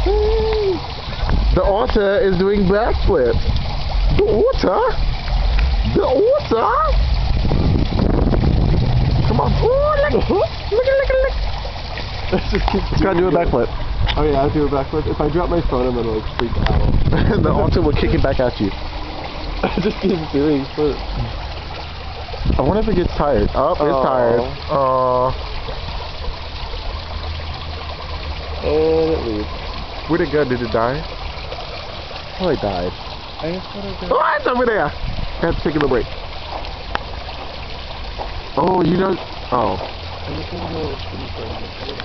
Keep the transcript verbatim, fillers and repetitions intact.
The otter is doing backflips. The otter? The otter? Come on. Oh, look. Look at, look at, look. Let's just keep It's gotta do a backflip. Oh yeah, I do a backflip. If I drop my phone, I'm gonna like freak out. The otter will kick it back at you. I just keep doing flips. I wonder if it gets tired. Oh, it's Aww. tired. Oh. And it leaves. Where'd it go? Did it die? Oh, it died. I just thought it Oh, it's over there. I have to take a little break. Oh, you know. Oh. I just want to know what's